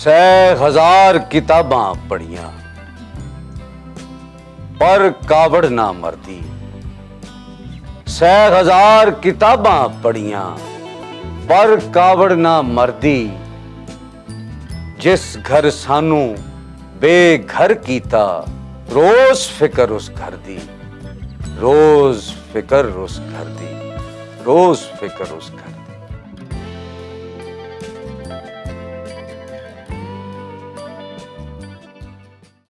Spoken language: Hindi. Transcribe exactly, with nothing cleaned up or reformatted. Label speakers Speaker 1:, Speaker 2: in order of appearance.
Speaker 1: सै हजार किताबां पढ़ियां पर कावड़ ना मरदी। सै हजार किताबां पढ़ियां पर कावड़ ना मरदी। जिस घर सानू बेघर कीता रोज फिकर उस घर दी। रोज फिकर उस घर दी। रोज फिकर उस घर दी।